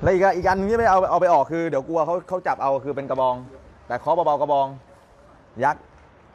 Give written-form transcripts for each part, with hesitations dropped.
แล้วอีกอันนึงที่ไม่เอาไปออกคือเดี๋ยวกลัวเขาจับเอาคือเป็นกระบองแต่เคาะเบาๆกระบองยักษ์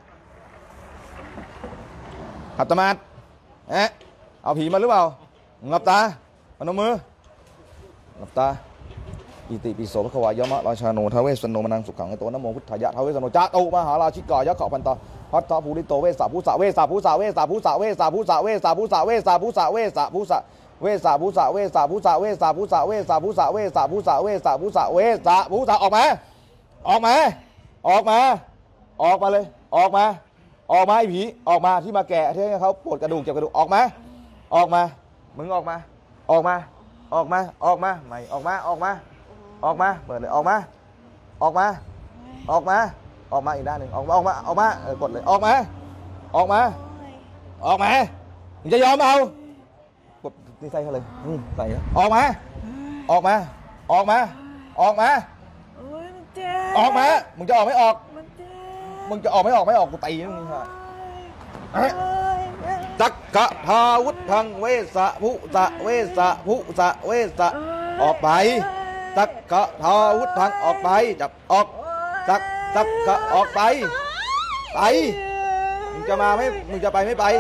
ขับตมาดเอาผีมาหรือเปล่าหลับตาพนมมือหลับตาอิติปิโสภควายมะราชาโนทเวสโนมนังสุขังไอโตนะโมพุทธายะทเวสโนจัตโตมหาราชิกายะขอพันตาพัทธภูริโตเวสาภูสะเวสาภูสะเวสาภูสะเวสาภูสะเวสาภูสะเวสาภูสะเวสาภูสะเวสาภูสะเวสาภูสะเวสาภูสะเวสาภูสะเวสาภูสะเวสาภูสะเวสาภูสะออกมาออกมาออกมาออกมาเลยออกมาออกมาไอ้ผีออกมาที่มาแกะที่เขาปวดกระดูกเจ็บกระดูกออกมาออกมามึงออกมาออกมาออกมาออกมาไม่ออกมาออกมาออกมาเปิดเลยออกมาออกมาออกมาออกมาอีกด้านหนึ่งออกมาออกมาออกมากดเลยออกมาออกมาออกมามึงจะยอมเอากดนี่ใส่เขาเลยใส่ออกมาออกมาออกมาออกมาออกมามึงจะออกไม่ออกมึงจะออกไม่ออกไม่ออกกูตีมึงค่ะจักกะทาวุธังเวสะภุสะเวสะภุสะเวสะออกไปจักกะทาวุธังออกไปจับออกจักกะออกไปไปมึงจะมาไม่มึงจะไปไม่ไป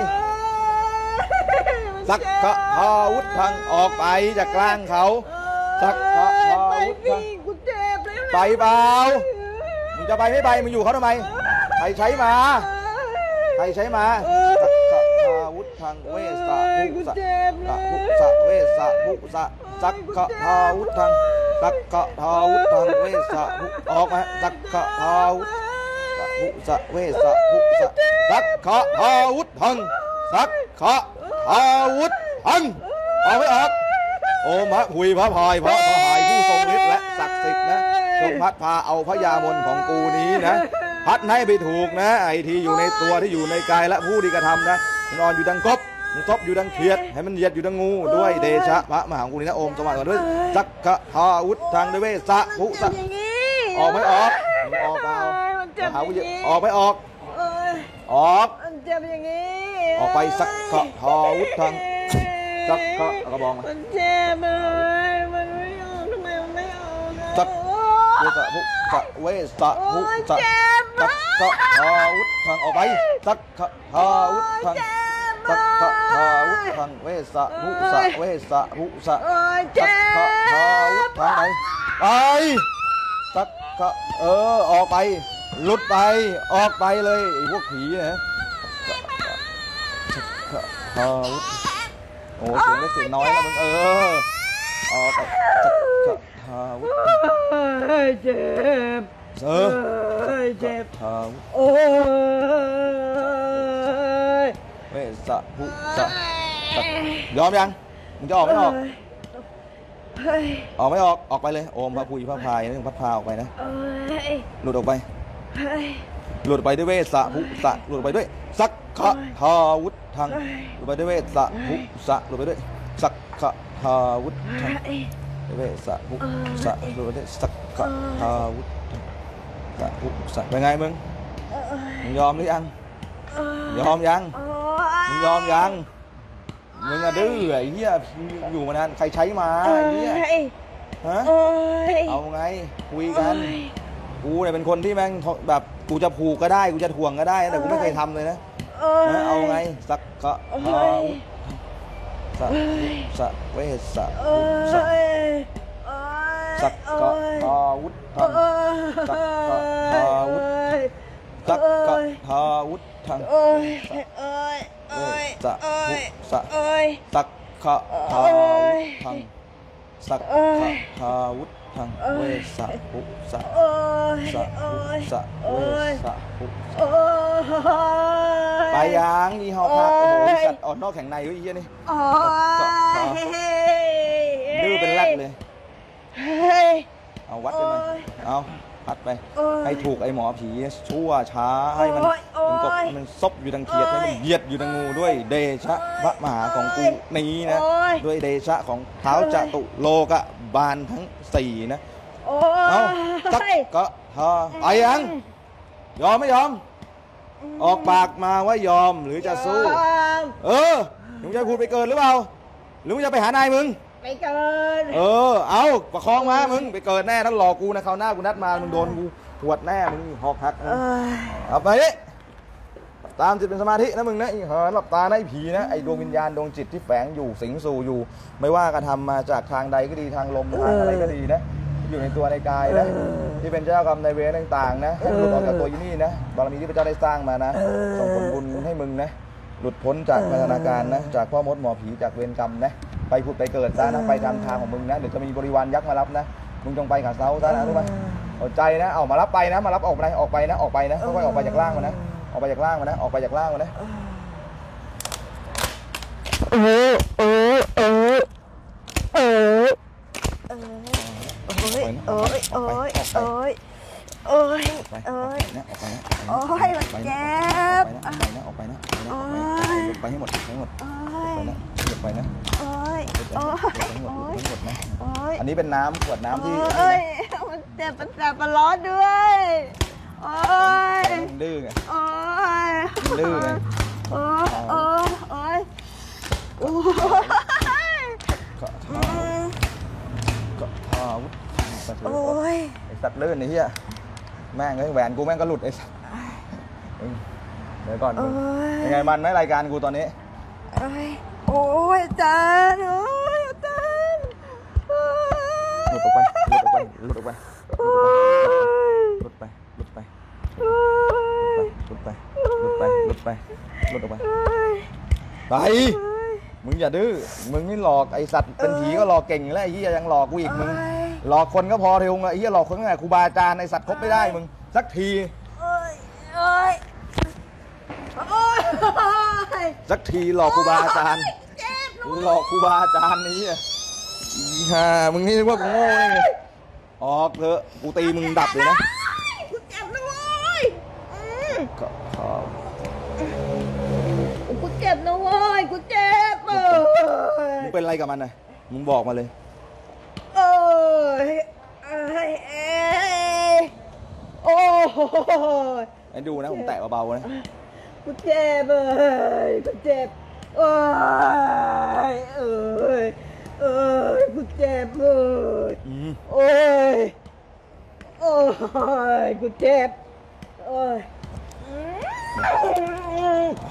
จักกะทาวุธังออกไปจากกลางเขาจักกะทาวุธังไปเปล่ามึงจะไปไม่ไปมึงอยู่เขาทำไมใครใช้มาใครใช้มาจักกะทาวุธังเวสะภุสะภุสะเวสะภุสะจักกะทาวุธังจักกะทาวุธังเวสะภุออกมาจักกะทาวุภุสะเวสะภุสะจักกะทาวุธังจักกะทาวุธังออกไม่ออกโอมพระหุยพระพายพระพายผู้ทรงฤทธิ์และศักดิ์สิทธิ์นะจงพัดพาเอาพระยามนของกูนี้นะพัดให้ไปถูกนะไอที่อยู่ในตัวที่อยู่ในกายและผู้ที่กระทำนะนอนอยู่ดังกบซบอยู่ดังเขียดให้มันเหยียดอยู่ดังงูด้วยเดชะพระมหากุณีนะโอมสวัสดิ์ด้วยจักกะทาวุธังด้วยเวสะภุสะออกไม่ออกออกเปล่าหาออกไม่ออกออกเจ็บอย่างนี้ออกไปสักกะทาวุธังสักกะกระบองมันเจ็บเลยมันไม่ออกทำไมมันไม่ออกสักเวสะภุสะเวสะภุสะสักกะทาวุธังออกไปสักกะทาวุธังสักกะทาวุธังเวสะภุสะเวสะภุสะสักกะทาวุธังไปสักกะออกไปหลุดไปออกไปเลยไอ้พวกผีนะสักกะทาวุโอ้เสียงเล็กเสียงน้อยแล้วมึงออกไปสักกะทาวุเจ็บเจ็บทาวุโอ้ยเวสะภุสะยอมยังมึงจะออกไม่ออกออกไม่ออกออกไปเลยโอมพระพุยพระพายนี่พัดพาออกไปนะหลุดออกไปหลุดไปด้วยเวสะภุสะหลุดไปด้วยสักขะทาวุธังหลุดไปด้วยเวสะภุสะหลุดไปด้วยสักขะทาวุธังเวสะภุสะหลุดไปด้วยสักขะทาวุธังสักภุสะเป็นไงมึงยอมหรือยังยอมยังมึงยอมยังมึงอะดื้อไอ้เหี้ยอยู่มานานใครใช้มาไอ้เหี้ยฮะเอาไงคุยกันกูเนี่ยเป็นคนที่แม่งแบบกูจะผูกก็ได้กูจะถ่วงก็ได้แต่กูไม่เคยทำเลยนะเอาไงสักกะทาวุสะสะเวสะสะสักกะทาวุธังสักกะทาวุสักกะทาวุธังสะภุสะสักขะทาวุธังสักขะทาวุธังเวสะภุสะสะภุสะเวสะภุไปยังยี่ห้อภาคโอ้โหจัดอ่อนนอกแข็งในอยู่อีกนี่ดื้อเป็นแรดเลยเอาวัดไปไหมเอาพัดไปให้ถูกไอหมอผีชั่วช้าให้มันกบมันซบอยู่ดังเขียดให้มันเหยียดอยู่ดังงูด้วยเดชะพระมหาของกูนี้นะด้วยเดชะของเท้าจตุโลกบาลทั้งสี่นะเอาสักกะทาไปยังยอมไม่ยอมออกปากมาว่ายอมหรือจะสู้มึงจะพูดไปเกินหรือเปล่าหรือมึงจะไปหานายมึงไปเกิดเอาประคองมามึงไปเกิดแน่นั่นหลอกกูนะคราวหน้ากูนัดมามึงโดนกูปวดแน่มึงหอกหักเอาไปดิตามจิตเป็นสมาธินะมึงนะไอ้เหินหลับตานะไอ้ผีนะไอ้ดวงวิญญาณดวงจิตที่แฝงอยู่สิงสู่อยู่ ไม่ว่ากระทำมาจากทางใดก็ดีทางลมทางอะไรก็ดีนะอยู่ในตัวในกายนะที่เป็นเจ้ากรรมนายเวรต่างๆนะให้หลุดออกจากตัวยี่นี่นะบารมีที่พระเจ้าได้สร้างมานะส่งผลบุญให้มึงนะหลุดพ้นจากพัฒนาการนะจากพ่อมดหมอผีจากเวรกรรมนะไปผุดไปเกิดซะนะไปตามทางของมึงนะเดี๋ยวจะมีบริวารยักษ์มารับนะมึงจงไปกับเซาซะนะรู้ไหมเอาใจนะเอามารับไปนะมารับออกไปออกไปนะออกไปนะค่อยๆออกไปจากร่างมันนะออกไปจากร่างมันนะออกไปจากร่างมันนะมันเจ็บออกไปนะไปให้หมดไปให้หมดไปนะอันนี้เป็นน้ำขวดน้ำที่มันเจ็บมันแสบมันร้อนด้วยโอ้ยดื้อไงโอ้ยดื้อไงโอ้ยโอ้ยโอ้ยโอ้ยโอ้ยไอสัตว์ลื่นไอ้เหี้ยแม่งเลยแหวนกูแม่งก็หลุดไอ้สัตว์เดี๋ยวก่อนยังไงมันไหมรายการกูตอนนี้โอ้ยอาจารย์โอ้ยอาจารย์หลุดออกไปหลุดออกไปหลุดไปหลุดไปหลุดไปหลุดไปหลุดไปหลุดออกไปไปมึงอย่าดื้อมึงนี่หลอกไอสัตว์เป็นผีก็หลอกเก่งแล้วไอ้เหี้ยยังหลอกกูอีกมึงหลอกคนก็พอเร็วไงไอ้เหี้ยหลอกคนไงครูบาอาจารย์ไอสัตว์คบไม่ได้มึงสักทีสักทีหลอกครูบาอาจารย์หลอกครูบาอาจารย์นี้ฮ่ามึงนี่นึกว่ากูโง่ไงออกเถอะกูตีมึงดับเลยนะกูเจ็บนะเว้ยกูเจ็บนะเว้ยกูเจ็บมึงเป็นอะไรกับมันนะมึงบอกมาเลยโอ้ไอ้ดูนะผมแตะเบาๆนะกูเจ็บกูเจ็บกูเจ็บโอ้ยกูเจ็บไป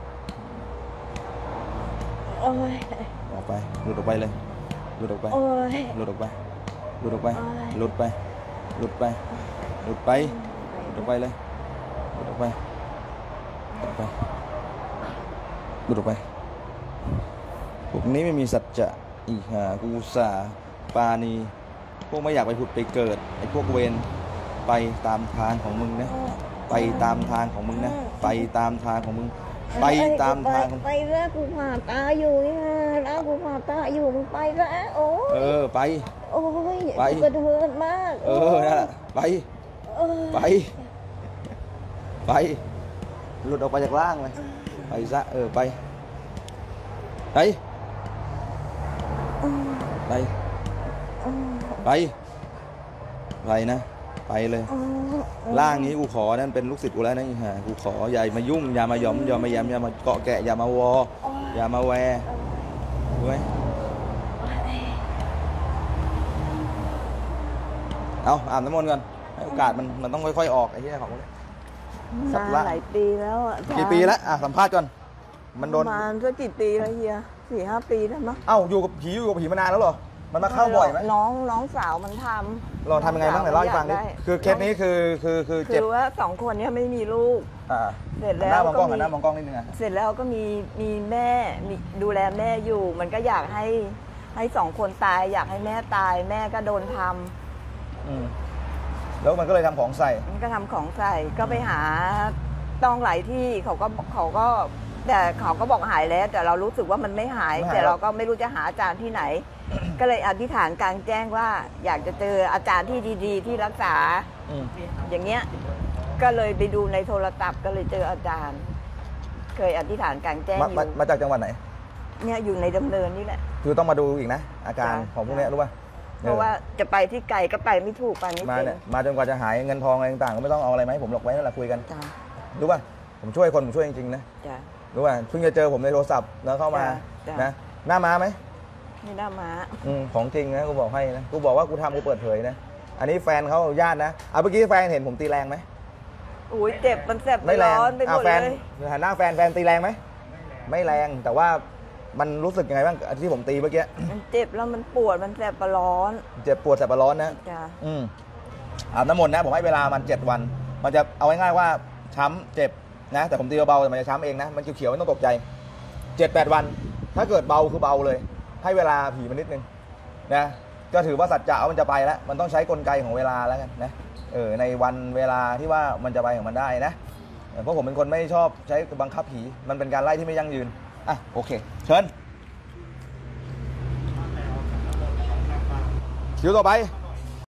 ออกไปหลุดออกไปเลยหลุดออกไปหลุดออกไปหลุดออกไปหลุดไปหลุดไปหลุดไปหลุดออกไปเลยหลุดออกไปหลุดออกไปหลุดออกไปพวกนี้ไม่มีสัจจะอีห่ากูสาปานีพวกไม่อยากไปผุดไปเกิดไอ้พวกเวรไปตามทางของมึงนะไปตามทางของมึงนะไปตามทางของมึงไปตามทางไปแล้วกูผ่าตาอยู่นี่นะแล้วกูผ่าตาอยู่มึงไปแล้วโอ้ไปโอ้ยไปกระเทือนมากนั่นแหละไปหลุดออกไปจากร่างเลยไปซะไปไปนะไปเลยร่างนี้กูขอนั่นเป็นลูกศิษย์กูแล้วนะฮะกูขออย่ามายุ่งอย่ามาหย่อมอย่ามาแยมอย่ามาเกาะแกะอย่ามาวออย่ามาแวรู้ไหมเอาอาบน้ำมนต์ก่อนให้โอกาสมันต้องค่อยๆออกไอ้เหี้ยของกูมาหลายปีแล้วอ่ะกี่ปีแล้วสัมภาษณ์ก่อนมันโดนมาสักกี่ปีแล้วเฮีย4-5 ปีแล้วมั้งอยู่กับผีมานานแล้วเหรอมันมาเข้าบ่อยไหมน้องสาวมันทำเราทำยังไงบ้างไหนเล่าให้ฟังดิคือเคสนี้คือเจ็บคือว่า2 คนนี้ไม่มีลูกเสร็จแล้วมองกล้องมองกล้องนิดนึงเสร็จแล้วก็มีแม่ดูแลแม่อยู่มันก็อยากให้2 คนตายอยากให้แม่ตายแม่ก็โดนทำแล้วมันก็เลยทำของใส่มันก็ทำของใส่ก็ไปหาต้องหลายที่เขาก็แต่เขาก็บอกหายแล้วแต่เรารู้สึกว่ามันไม่หายแต่เราก็ไม่รู้จะหาอาจารย์ที่ไหนก็เลยอธิษฐานกลางแจ้งว่าอยากจะเจออาจารย์ที่ดีๆที่รักษาอย่างเงี้ยก็เลยไปดูในโทรศัพท์ก็เลยเจออาจารย์เคยอธิษฐานกลางแจ้งมาจากจังหวัดไหนเนี่ยอยู่ในดำเนินนี่แหละคือต้องมาดูอีกนะอาการของพวกนี้รู้ป่ะเพราะว่าจะไปที่ไกลก็ไปไม่ถูกไปไม่เป็นมาจนกว่าจะหายเงินทองอะไรต่างๆก็ไม่ต้องเอาอะไรไหมผมหลอกไว้นั่นแหละคุยกันรู้ป่ะผมช่วยคนผมช่วยจริงๆนะรู้ป่ะเพิ่งจะเจอผมในโทรศัพท์แล้วเข้ามานะหน้าม้าไหมไม่ได้มาของจริงนะกูบอกให้นะกูบอกว่ากูทำกูเปิดเผยนะอันนี้แฟนเขาอนุญาตนะเมื่อกี้แฟนเห็นผมตีแรงไหมอุ้ยเจ็บมันแสบไม่แรงร้อนไปหมดแฟนเลยหันหน้าแฟนตีแรงไหมไม่แรงแต่ว่ามันรู้สึกยังไงบ้างที่ผมตีเมื่อกี้มันเจ็บแล้วมันปวดมันแสบประร้อนเจ็บปวดแสบปวดร้อนนะจ้ะอาบน้ำมนต์นะผมให้เวลามัน7 วัน มันจะเอาง่ายๆว่าช้ำเจ็บนะแต่ผมตีเบาๆแต่มันจะช้ำเองนะมันเขียวๆไม่ต้องตกใจ7-8 วัน ถ้าเกิดเบาคือเบาเลย ให้เวลาผีมันนิดนึงนะก็ถือว่าสัจจะมันจะไปแล้วมันต้องใช้กลไกของเวลาแล้วกันนะในวันเวลาที่ว่ามันจะไปของมันได้นะเพราะผมเป็นคนไม่ชอบใช้บังคับผีมันเป็นการไล่ที่ไม่ยั่งยืนโอเคเชิญคิวต่อไป